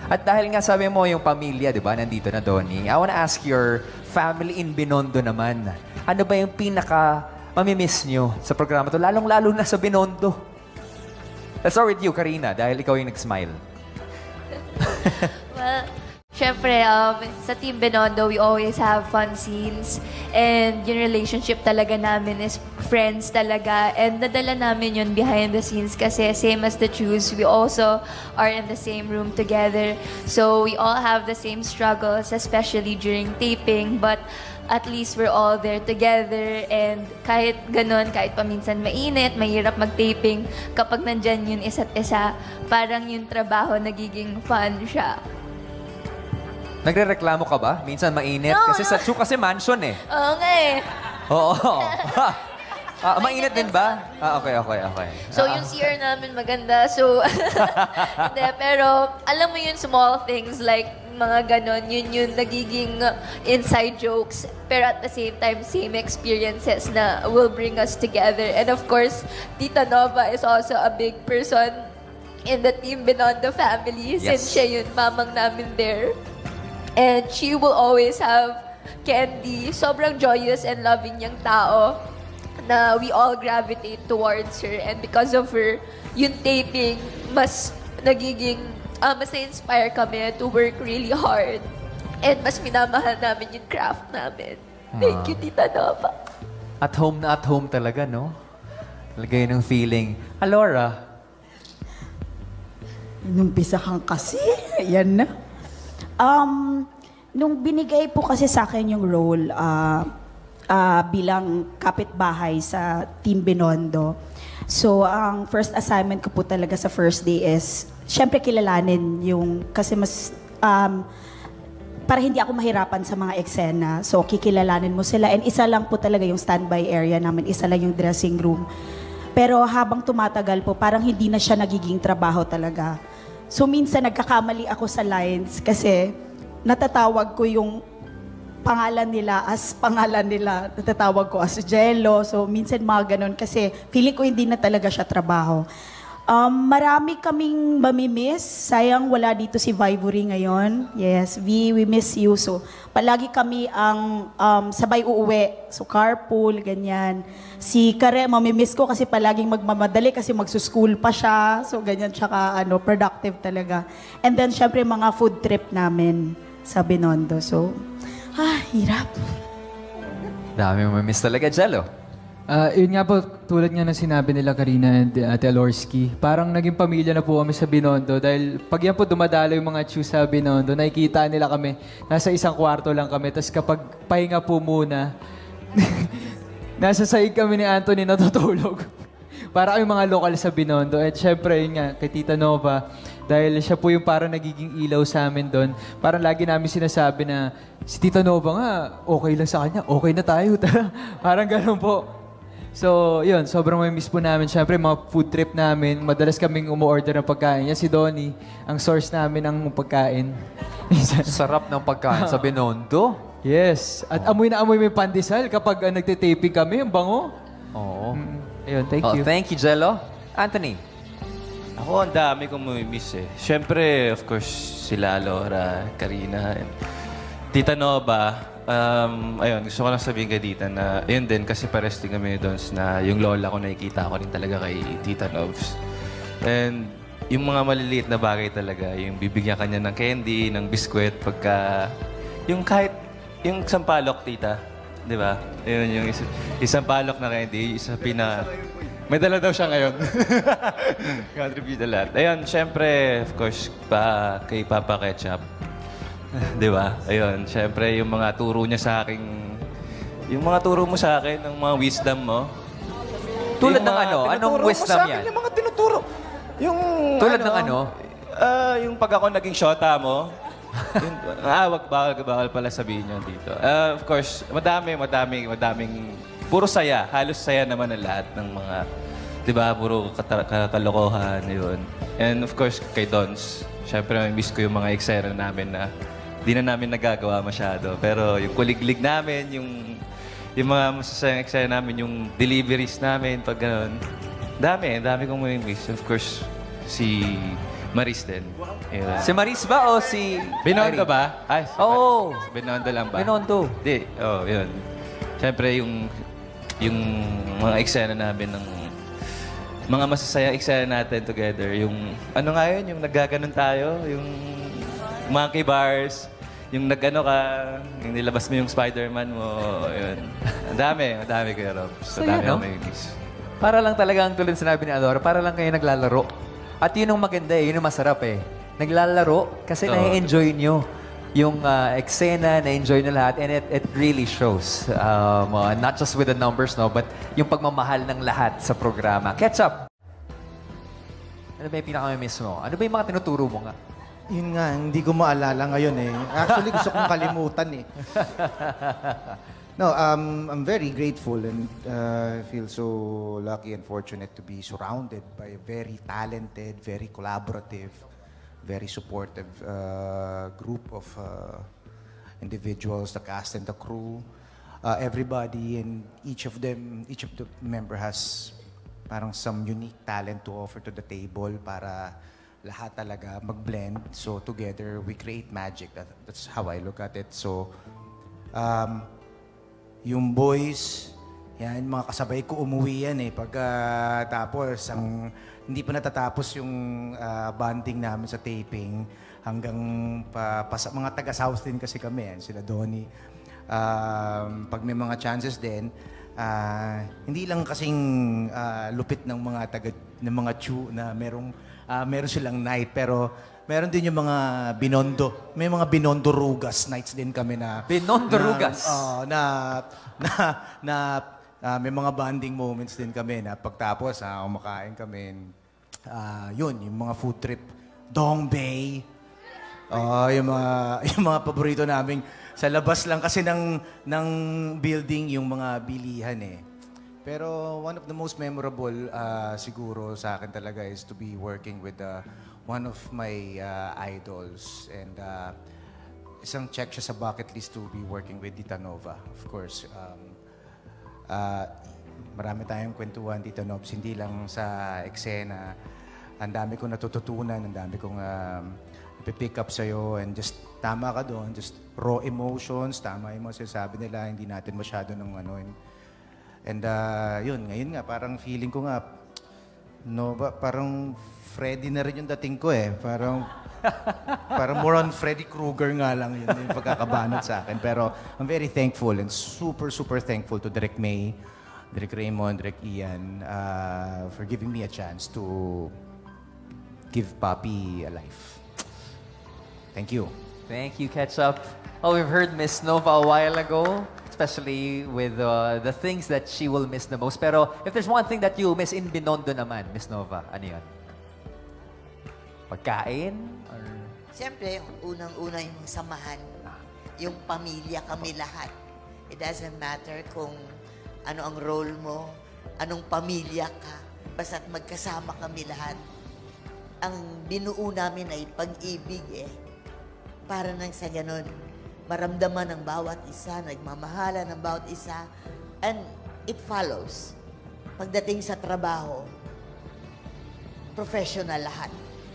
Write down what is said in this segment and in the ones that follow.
At dahil nga sabi mo yung pamilya, di ba, nandito na, Donnie, I wanna ask your family in Binondo naman. Ano ba yung pinaka mamimiss nyo sa programa to? Lalong-lalo na sa Binondo. Let's start with you, Karina, dahil ikaw yung nag-smile. Well, syempre, sa Team Binondo, we always have fun scenes. And yung relationship talaga namin is friends talaga. And nadala namin yun behind the scenes kasi same as the Choose, we also are in the same room together. So we all have the same struggles, especially during taping. But at least we're all there together. And kahit ganun, kahit paminsan mainit, mahirap mag-taping, kapag nandyan yun isa't isa, parang yung trabaho nagiging fun siya. Nagre-reklamo ka ba? Minsan mainit? No, kasi sa Chu kasi mansion eh. Oo nga eh. Oo. Mainit din ba? Okay. So, yung CR namin maganda. So, hindi. Pero, alam mo yun, small things like mga ganon, yun yung nagiging inside jokes. Pero at the same time, same experiences na will bring us together. And of course, Tita Nova is also a big person in the Team Binondo family. Since siya yun, mamang namin there. And she will always have Candy. Sobrang joyous and loving niyang tao na we all gravitate towards her. And because of her, yung taping, mas nagiging, mas na-inspire kami to work really hard. And mas minamahal namin yung craft namin. Thank you, Tita Nova. At home na at home talaga, no? Talaga yun ang feeling. Alora? Inumpisa kang kasi. Yan na. Nung binigay po kasi sa akin yung role bilang kapitbahay sa Team Binondo, so ang first assignment ko po talaga sa first day is, syempre kilalanin yung, kasi mas, para hindi ako mahirapan sa mga eksena, so kikilalanin mo sila. And isa lang po talaga yung standby area namin, isa lang yung dressing room. Pero habang tumatagal po, parang hindi na siya nagiging trabaho talaga. So minsan nagkakamali ako sa lines kasi natatawag ko yung pangalan nila as pangalan nila. Natatawag ko as Jello. So minsan mga ganun kasi feeling ko hindi na talaga siya trabaho. Marami kaming mamimiss. Sayang wala dito si Vivory ngayon. Yes, we miss you. So palagi kami ang sabay uuwi. So carpool, ganyan. Si Kare, mamimiss ko kasi palaging magmamadali kasi magsuschool pa siya. So ganyan, tsaka productive talaga. And then syempre mga food trip namin sa Binondo. So, hirap. Dami mo miss talaga, Jello. Yun nga po, tulad nga na sinabi nila Karina and Ate Alorski, parang naging pamilya na po kami sa Binondo dahil pag yan po dumadalo yung mga Chew sa Binondo, nakikita nila kami, nasa isang kwarto lang kami, tapos kapag pahinga po muna, nasa saig kami ni Anthony natutulog. Para kami mga lokal sa Binondo. At syempre, yun nga, kay Tita Nova, dahil siya po yung parang nagiging ilaw sa amin doon. Parang lagi namin sinasabi na, si Tita Nova nga, okay lang sa kanya, okay na tayo. Parang ganun po. So, yun, sobrang may miss po namin. Siyempre, mga food trip namin, madalas kaming umu-order ng pagkain. Yan si Donnie, ang source namin ng pagkain. Sarap ng pagkain sa Binondo. Yes. At amoy na amoy may pandesal kapag nagtitaping kami. Ang bango. Oo. Ayun, thank you. Thank you, Jello. Anthony? Ako, ang dami kong mamimiss eh. Siyempre, of course, sila Laura, Karina, and Tita Nova. Ayun, gusto ko lang sabihin kay Tita na, ayun din, kasi pares din kami doon na yung lola ko nakikita ko rin talaga kay Tita Novs. And yung mga maliliit na bagay talaga, yung bibigyan kanya ng candy, ng biskwit, pagka, yung kahit, yung sampalok, Tita, di ba? Ayun, yung isang palok na candy, isa may dala daw siya ngayon. Contribute a lot. Ayun, syempre, of course, kay Papa Ketchup. Di ba? Ayun, syempre, yung mga turo niya sa akin, yung mga turo mo sa akin, ng mga wisdom mo. Tulad ng ano? Anong wisdom yan? Yung mga tinuturo. Yung, tulad ng ano? Yung pag ako naging shota mo. Bawal pala sabihin yun dito. Of course, madaming, puro saya. Halos saya naman ang lahat ng mga, di ba, puro kalokohan, yun. And of course, kay Dons, syempre, miss ko yung mga eksena namin na di na namin nagagawa masyado. Pero yung kuliglig namin, yung mga masasayang eksena namin, yung deliveries namin, pag gano'n. Dami kong miss. Of course, si Maris din. Yun. Si Maris ba o si... Binondo Irene? ba? Ay, Oo. Binondo lang ba? Binondo. Hindi. Yun. Siyempre, yung mga eksena namin ng mga masasayang eksena natin together. Yung, ano nga yun? Yung naggaganon tayo. Yung monkey bars. Yung nag-ano ka, yung nilabas mo yung Spider-Man mo. Yun. Ang dami Kuya Rob. So, Saya, dami no? ako may miss. Para lang talaga ang tulad sinabi ni Adora, para lang kayo naglalaro. At yun ang maganda yun ang masarap Naglalaro kasi Oo. na-enjoy nyo yung eksena, na-enjoy nyo lahat, and it really shows. Not just with the numbers, no, but yung pagmamahal ng lahat sa programa. Ketchup! Ano ba yung pinaka-miss mo? Ano ba yung mga tinuturo mo nga? Yun nga, hindi ko maalala ngayon Actually, gusto kong kalimutan No, I'm very grateful and feel so lucky and fortunate to be surrounded by a very talented, very collaborative, very supportive group of individuals, the cast and the crew. Everybody and each of the member has parang some unique talent to offer to the table para lahat talaga mag-blend. So together, we create magic. That's how I look at it. So, yung boys, yan, mga kasabay ko umuwi yan tapos, hindi pa natatapos yung bonding namin sa taping hanggang mga taga-South din kasi kami, sila Donnie. Pag may mga chances din, hindi lang kasing lupit ng mga Chu na meron silang night, pero meron din yung mga Binondo. May mga Binondo Rugas nights din kami na... Binondo Rugas? May mga bonding moments din kami na pagtapos, kumakain kami. Yun, yung mga food trip. Dong Bay. Yung mga paborito naming sa labas lang kasi ng building yung mga bilihan Pero one of the most memorable siguro sa akin talaga is to be working with one of my idols. And isang check siya sa bucket list to be working with Tita Nova. Of course, marami tayong kwentuhan, Tita Nobs, hindi lang sa eksena. Ang dami kong natututunan, ang dami kong pick up sa'yo. And just tama ka doon, just raw emotions, tama yung mga sinasabi nila, hindi natin masyado ng And ngayon nga, parang feeling ko nga, parang Freddy na rin yung dating ko Parang more on Freddy Krueger nga lang yun yung pagkakabanat sa akin. Pero I'm very thankful and super, super thankful to Direk May, Direk Raymond, Direk Ian for giving me a chance to give Papi a life. Thank you. Thank you, Ketchup. Oh, we've heard Miss Nova a while ago, especially with the things that she will miss the most. Pero if there's one thing that you'll miss in Binondo naman, Miss Nova, ano yun? Pagkain? Or... Siyempre, unang-una yung samahan. Yung pamilya kami lahat. It doesn't matter kung ano ang role mo, anong pamilya ka. Basta't magkasama kami lahat. Ang binuo namin ay pag-ibig Para nang sa ganun, maramdaman ng bawat isa, nagmamahala ng bawat isa, and it follows. Pagdating sa trabaho, professional lahat.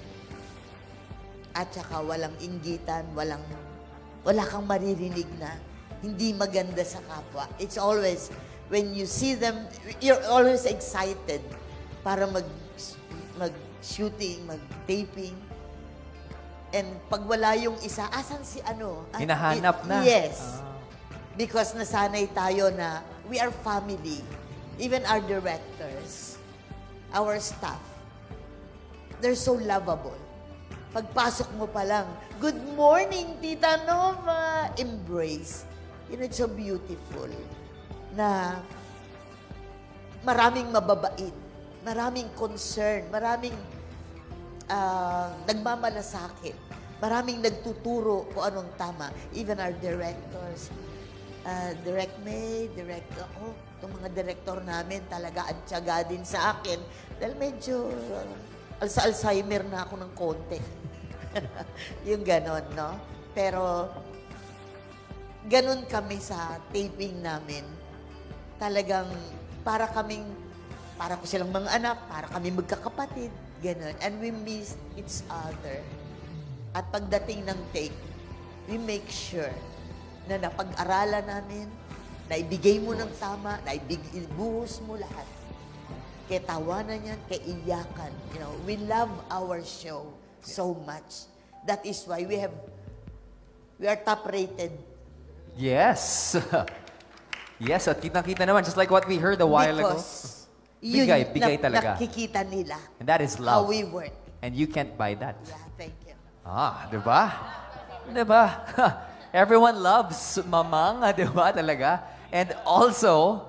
At saka walang inggitan, wala kang maririnig na hindi maganda sa kapwa. It's always, when you see them, you're always excited para mag-shooting, mag-taping. And pag wala yung isa, asan si ano? Hinahanap na. Yes. Because nasanay tayo na we are family. Even our directors, our staff, they're so lovable. Pagpasok mo pa lang, good morning, Tita Nova! Embrace. It's so beautiful na maraming mababait, maraming concern, maraming nagmamalasakit, maraming nagtuturo kung anong tama. Even our directors, Direk May, itong mga director namin talaga at tiyaga din sa akin dahil medyo sa Alzheimer na ako ng konti. Yung ganon, no? Pero, ganon kami sa taping namin. Talagang, para ko silang mga anak, para kami magkakapatid. Ganon. And we miss each other. At pagdating ng take, we make sure na napag-aralan namin, na ibigay mo ng tama, na ibuhos mo lahat. Kaya tawanan yan, kaya iyakan. You know, we love our show so much. That is why we are top rated. Yes. Yes, at kitang-kita naman, just like what we heard a while ago. Because yun, Bigay talaga. nakikita nila And that is how love. we work. And you can't buy that. Yeah, thank you. Di ba? Di ba? Everyone loves Mamang, di ba talaga? And also,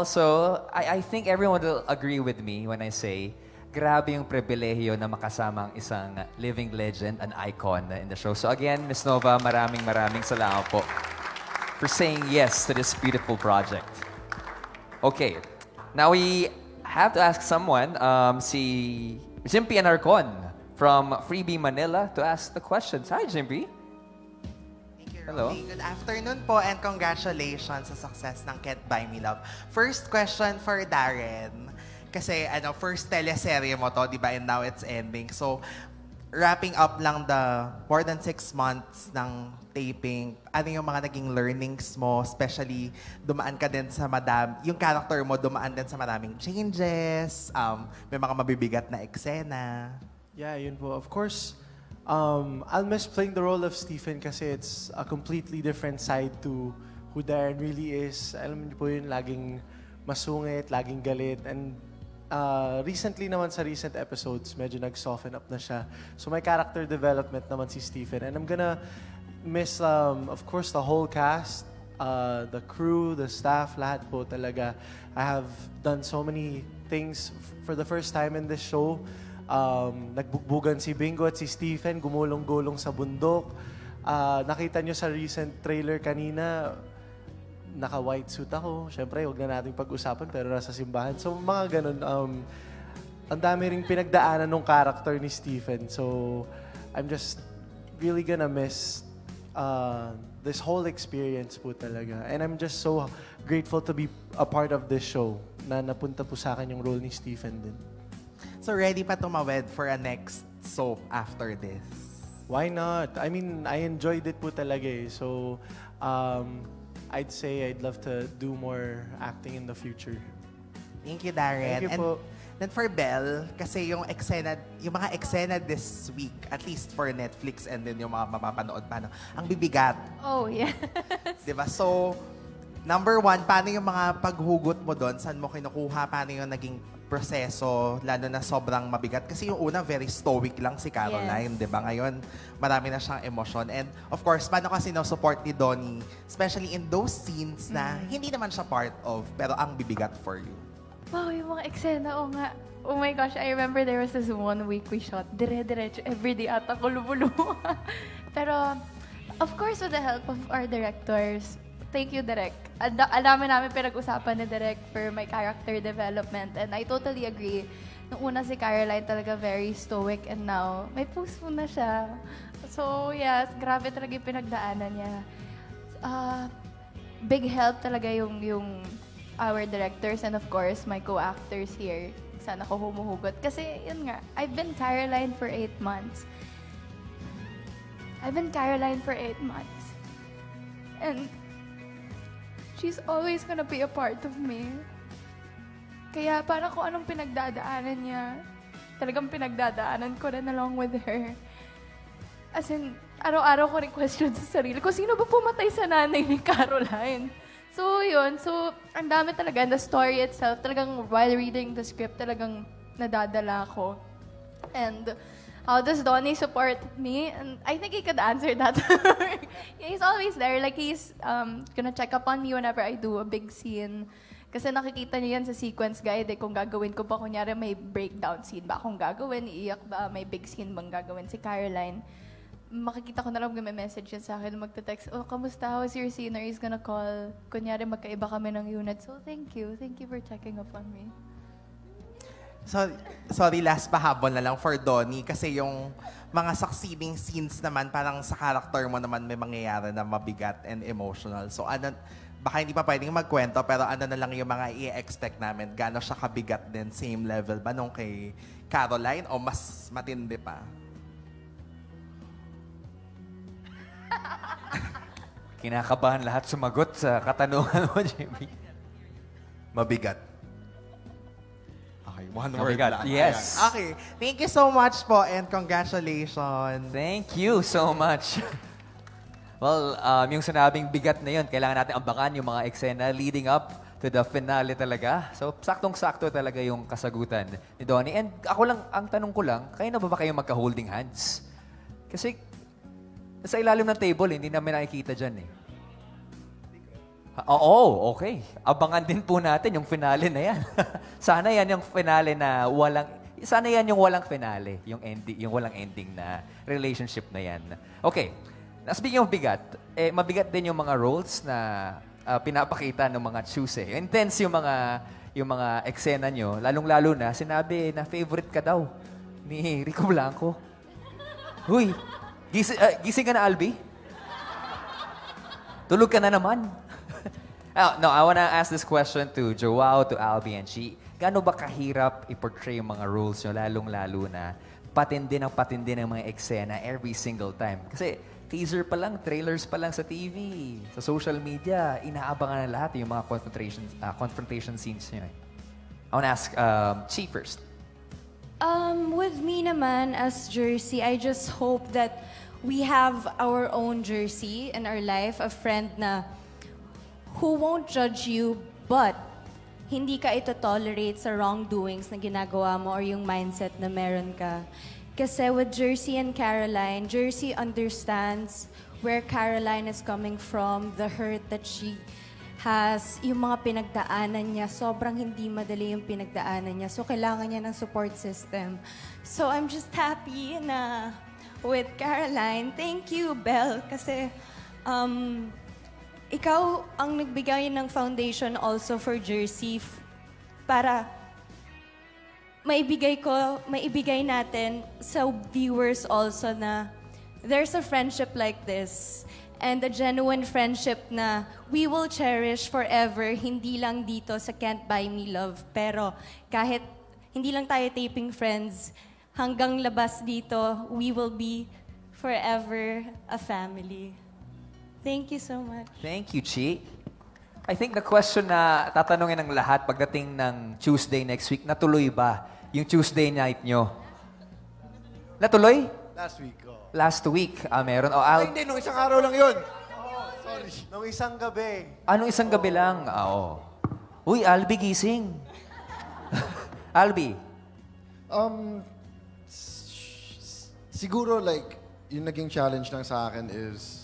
I think everyone will agree with me when I say, grabe yung pribilehiyo na makasama ang isang living legend, an icon in the show. So again, Miss Nova, maraming salamat po for saying yes to this beautiful project. Okay, now we have to ask someone, si Jimpy Anarcon from Freebie Manila to ask the questions. Hi, Jimpy. Thank you, Hello. Romy. Good afternoon po and congratulations sa success ng Can't Buy Me Love. First question for Darren. Kasi first teleserye mo to, di ba? And now it's ending. So, wrapping up lang the more than 6 months ng taping, ano yung mga naging learnings mo? Especially, dumaan ka din sa yung character mo dumaan din sa maraming changes, may mga mabibigat na eksena. Yeah, yun po. Of course, I'll miss playing the role of Stephen kasi it's a completely different side to who Darren really is. Alam niyo po yun, laging masungit, laging galit. And recently naman sa recent episodes, medyo nag-soften up na siya. So may character development naman si Stephen. And I'm gonna miss, of course, the whole cast, the crew, the staff, lahat po talaga. I have done so many things for the first time in this show. Nagbugbugan si Bingo at si Stephen, gumulong-gulong sa bundok. Nakita nyo sa recent trailer kanina, naka-white suit ako. Siyempre, huwag na natin pag-usapan pero nasa simbahan. So, mga ganun. Ang dami ring pinagdaanan ng character ni Stephen. So, I'm just really gonna miss this whole experience po talaga. And I'm just so grateful to be a part of this show na napunta po sa akin yung role ni Stephen din. So, ready pa tumawid for a next soap after this? Why not? I mean, I enjoyed it po talaga eh. So, I'd say I'd love to do more acting in the future. Thank you, Darren. Thank you And po. then for Belle, kasi yung mga eksena this week, at least for Netflix and then yung mga mapapanood pa, ang bibigat. Oh, yeah. Diba? So, number one, paano yung mga paghugot mo doon? Saan mo kinukuha? Paano yung naging proseso, lalo na sobrang mabigat? Kasi yung una, very stoic lang si Caroline, di ba? Ngayon, marami na siyang emosyon. And of course, paano kasi no-support ni Donnie, especially in those scenes na hindi naman siya part of, pero ang bibigat for you? Wow, yung mga eksena, nga. Oh my gosh, I remember there was this 1 week we shot dire-diretso everyday ata kulubulo. Pero, of course, with the help of our directors, thank you, Direk. Alamin namin pinag-usapan ni Direk for my character development. And I totally agree. Nung una si Caroline talaga very stoic and now may puso na siya. So, yes, grabe talaga yung pinagdaanan niya. Big help talaga yung our directors and of course, my co-actors here. Sana ko humuhugot. Kasi, yun nga, I've been Caroline for 8 months. And she's always gonna be a part of me. Kaya para kung anong pinagdadaanan niya, talagang pinagdadaanan ko rin along with her. As in, araw-araw ko rin question sa sarili ko, sino ba pumatay sa nanay ni Caroline? So, yun. So, ang dami talaga. And the story itself, talagang while reading the script, talagang nadadala ko. And how does Donnie support me? And I think he could answer that. He's always there. Like, he's gonna check up on me whenever I do a big scene. Kasi nakikita niyo yan sa sequence guide. Eh, kung gagawin ko ba, kunyari may breakdown scene ba akong gagawin? Iiyak ba? May big scene bang gagawin si Caroline? Makikita ko na lang may message yan sa akin, magte-text, oh, kamusta? How's your scene? Or he's gonna call. Kunyari, magkaiba kami ng unit. So, thank you. Thank you for checking up on me. So, sorry, last pahabol na lang for Donnie. Kasi yung mga succeeding scenes naman, parang sa character mo naman may mangyayari na mabigat and emotional. So, baka hindi pa pwedeng magkwento, pero ano na lang yung mga i-expect namin? Gano'n siya kabigat din? Same level ba nung kay Caroline o mas matindi pa? Kinakabahan lahat sumagot sa katanungan mo, Jimmy. Mabigat. Okay, one word Mabigat. lang. Yes. Ayan. Okay, thank you so much po and congratulations. Thank you so much. Well, yung sinabing bigat na yun, kailangan natin ambakan yung mga eksena leading up to the finale talaga. So, saktong-sakto talaga yung kasagutan ni Donnie. And ako lang, ang tanong ko lang, kayo na ba kayo magka-holding hands? Kasi, sa ilalim ng table, hindi namin nakikita dyan eh. Oo, okay. Abangan din po natin yung finale na yan. Sana yan yung finale na sana yan yung walang finale, yung walang ending na relationship na yan. Okay. Now, speaking of bigat, mabigat din yung mga roles na pinapakita ng mga choose eh. Intense yung mga eksena nyo, lalong-lalo na sinabi na favorite ka daw ni Rico Blanco. Huy, gising ka na, Albi? Tulog ka na naman. No, I wanna ask this question to Joao, to Albi, and Chi. Gaano ba kahirap i-portray yung mga roles nyo, lalong-lalo na patindi ng mga eksena every single time? Kasi teaser pa lang, trailers pa lang sa TV, sa social media, inaabangan na lahat yung mga confrontation scenes nyo. I wanna ask Chi first. With me naman as Jersey, I just hope that we have our own Jersey in our life, a friend na who won't judge you, but hindi ka ito tolerate sa wrongdoings na ginagawa mo or yung mindset na meron ka. Kasi with Jersey and Caroline, Jersey understands where Caroline is coming from, the hurt that she has, yung mga pinagdaanan niya. Sobrang hindi madali yung pinagdaanan niya. So, kailangan niya ng support system. So, I'm just happy na with Caroline. Thank you, Belle. Kasi, ikaw ang nagbigay ng foundation also for Jersey para maibigay natin sa viewers also na there's a friendship like this and a genuine friendship na we will cherish forever, hindi lang dito sa Can't Buy Me Love, pero kahit hindi lang tayo taping friends, hanggang labas dito, we will be forever a family. Thank you so much. Thank you, Chi. I think the question na tatanungin ng lahat pagdating ng Tuesday next week, natuloy ba yung Tuesday night nyo? Natuloy? Last week, oh. Last week, meron. Hindi, nung isang araw lang yun. Oh, sorry. Nung isang gabi. Anong isang gabi lang? Oo. Uy, Albi, gising. Albi. Siguro, like, yung naging challenge lang sa akin is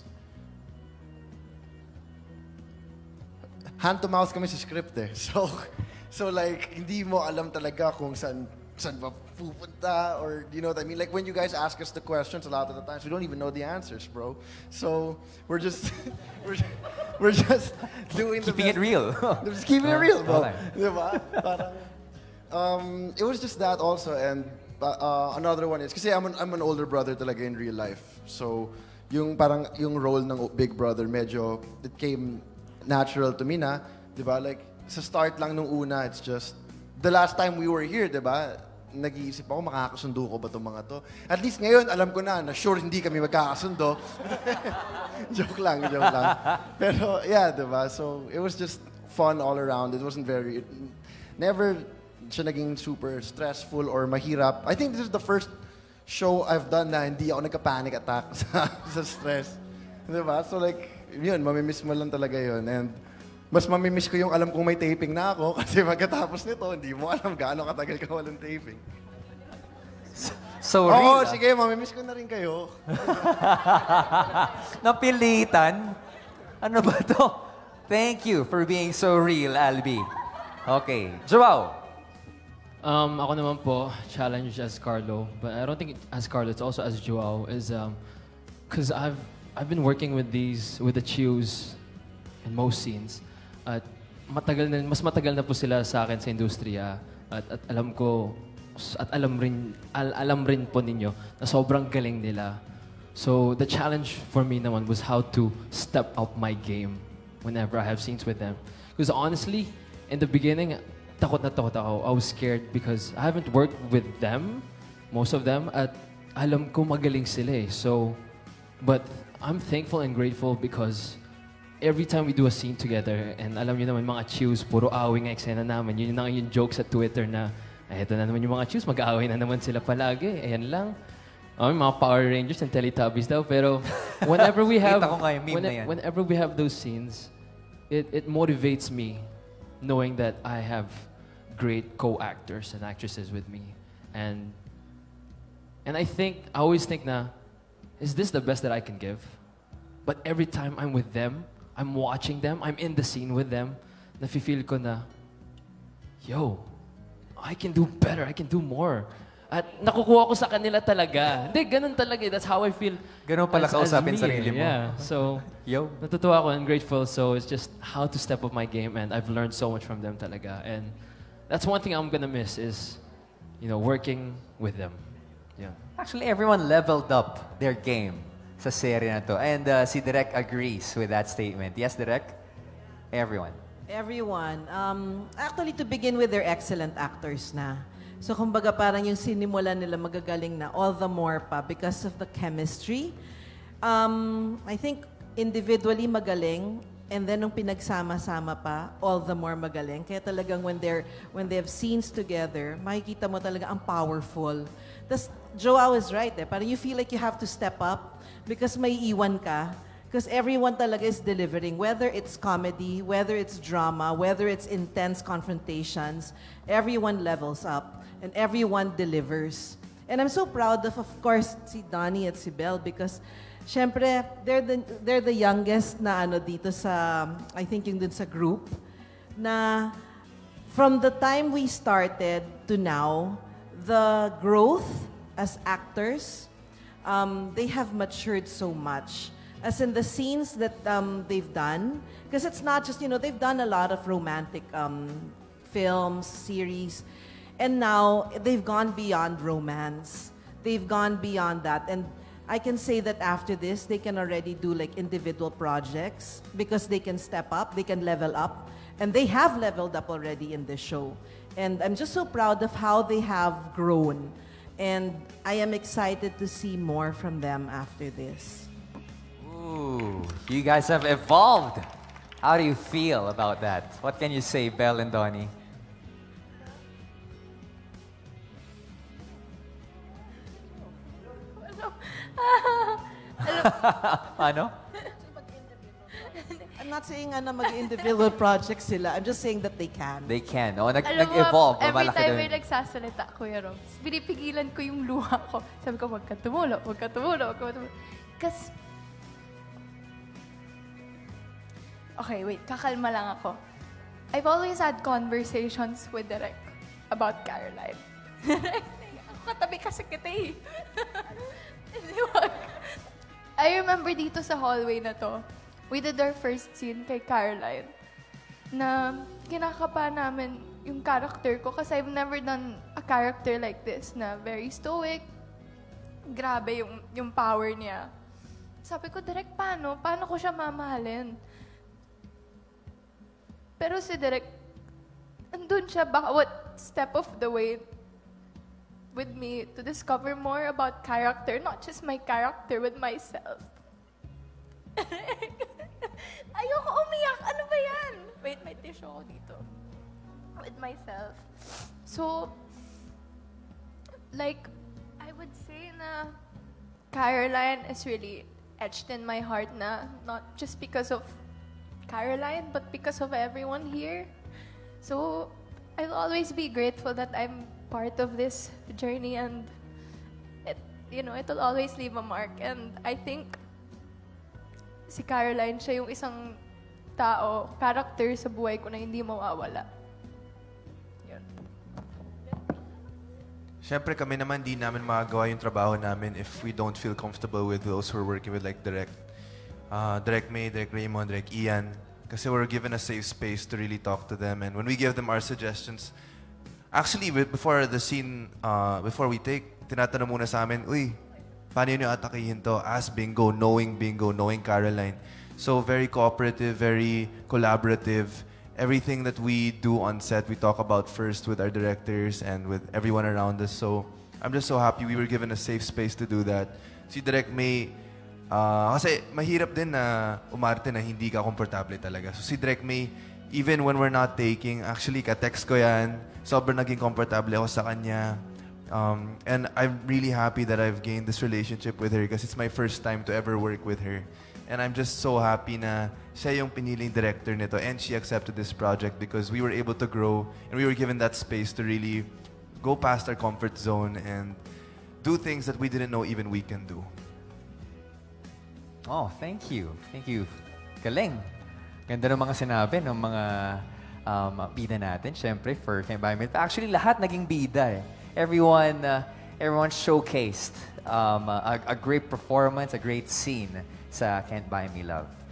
hand-to-mouth kami sa script eh. So like, hindi mo alam talaga kung saan ba pupunta or, you know what I mean? Like, when you guys ask us the questions, a lot of the times, we don't even know the answers, bro. So, we're just, we're just doing keeping it real. We're just keeping it real, bro. Okay. Diba? Parang, it was just that also, and another one is, kasi I'm an older brother talaga in real life. So, yung role ng big brother, medyo, it came natural to me na, di ba? Like, sa start lang nung una, it's just, the last time we were here, di ba? Nag-iisip ako, makakasundo ko ba itong mga to? At least ngayon, alam ko na sure hindi kami magkakasundo. joke lang. Pero, yeah, di ba? So, it was just fun all around. It wasn't never siya naging super stressful or mahirap. I think this is the first show I've done na hindi ako nagka-panic attack sa stress. Di ba? So, like, yun, mamimiss mo lang talaga yun. And mas mamimiss ko yung alam kong may taping na ako kasi pagkatapos nito, hindi mo alam gaano katagal ka walang taping. So real. Sige, mamimiss ko na rin kayo. Napilitan? Ano ba to? Thank you for being so real, Albi. Okay. Joao. Ako naman po, challenge as Carlo. But I don't think as Carlo, it's also as Joao. Is because I've been working with the Chius in most scenes. At mas matagal na po sila sa akin sa industriya. At alam ko, at alam rin po ninyo na sobrang galing nila. So the challenge for me naman was how to step up my game whenever I have scenes with them. Because honestly, in the beginning, takot na takot ako. I was scared because I haven't worked with them, most of them, at alam ko magaling sila eh. So, but I'm thankful and grateful because every time we do a scene together, and alam niyo naman mga chews, puro awing ang eksena namin. Yun na yung joke sa Twitter na, ay, ito na naman yung mga chews, mag-aaway na naman sila palagi. Ayan lang. Mga Power Rangers and Teletubbies daw. Pero whenever we have, Kita ko nga yung meme na yan. whenever we have those scenes, it motivates me knowing that I have great co-actors and actresses with me. And I always think na, is this the best that I can give? But every time I'm with them, I'm watching them, I'm in the scene with them, nafe-feel ko na, yo, I can do better, I can do more. At nakukuha ko sa kanila talaga. Hindi, ganun talaga. That's how I feel. Ganun pala kausapin me. sarili mo. Yeah. So, Yo. natutuwa ako and grateful. So, it's just how to step up my game. And I've learned so much from them talaga. And that's one thing I'm gonna miss is, working with them. Yeah. Actually, everyone leveled up their game sa serye na to. And si Direk agrees with that statement. Yes, Direk? Everyone. Everyone. Actually, to begin with, they're excellent actors na. So, kumbaga parang yung sinimula nila magagaling na all the more pa because of the chemistry. I think individually magaling and then nung pinagsama-sama pa, all the more magaling. Kaya talagang when they have scenes together, makikita mo talaga ang powerful. Tas Joao is right eh. Parang you feel like you have to step up because may iwan ka. Because everyone talaga is delivering, whether it's comedy, whether it's drama, whether it's intense confrontations, everyone levels up and everyone delivers. And I'm so proud of course, si Donnie at si Belle because syempre, they're the youngest na dito sa, I think yung dun sa group, na from the time we started to now, the growth as actors, they have matured so much. As in the scenes that they've done, because it's not just, they've done a lot of romantic films, series, and now they've gone beyond romance. They've gone beyond that. And I can say that after this, they can already do like individual projects because they can step up, they can level up, and they have leveled up already in this show. And I'm just so proud of how they have grown. And I am excited to see more from them after this. Ooh, you guys have evolved. How do you feel about that? What can you say, Belle and Donnie? Ano? I'm not saying mag-individual projects sila. I'm just saying that they can. They can. Oh, Alam nag-evolve. mo, every Malaki time doon. may nagsasalita, Kuya Rob, pinipigilan ko yung luha ko. Sabi ko, wag ka tumulo, wag ka tumulo, wag ka tumulo. Kasi, okay, wait, kakalma lang ako. I've always had conversations with Direk about Caroline. Ako katabi kasi kita eh. Hindi, wag. I remember dito sa hallway na to, we did our first scene kay Caroline na kinakapa namin yung character ko kasi I've never done a character like this na very stoic. Grabe yung power niya. Sabi ko, Direk, paano? Paano ko siya mamahalin? Pero si Direk, andun siya bawat step of the way with me to discover more about character, not just my character, with myself. Ayoko umiyak. Ano ba yan? Wait, may tissue ako dito. With myself. So, like, I would say na Caroline is really etched in my heart na not just because of Caroline, but because of everyone here. So, I'll always be grateful that I'm part of this journey and it'll always leave a mark. And I think si Caroline, siya yung isang tao, character sa buhay ko na hindi mawawala. Yun. Siyempre kami naman di namin magagawa yung trabaho namin if we don't feel comfortable with those who are working with like Direk May, Direk Raymond, Direk Ian. Kasi we're given a safe space to really talk to them. And when we give them our suggestions, actually, before the scene, before we take, tinatanong muna sa amin, uy, paano yun yung atakihin to? As Bingo, knowing Caroline. So very cooperative, very collaborative. everything that we do on set, we talk about first with our directors and with everyone around us. So I'm just so happy we were given a safe space to do that. Si Direk May, kasi mahirap din na umarte na hindi ka komportable talaga. So si Direk May, even when we're not taking, actually ka-text ko yan, sobrang naging komportable ako sa kanya. And I'm really happy that I've gained this relationship with her because it's my first time to ever work with her. And I'm just so happy na siya yung piniling director nito and she accepted this project because we were able to grow and we were given that space to really go past our comfort zone and do things that we didn't know even we can do. Oh, thank you. Thank you. Galing. Ganda ng mga sinabi ng mga bida natin, syempre, for Can't Buy Me. Actually, lahat naging bida eh. Everyone showcased a great performance, a great scene sa Can't Buy Me Love.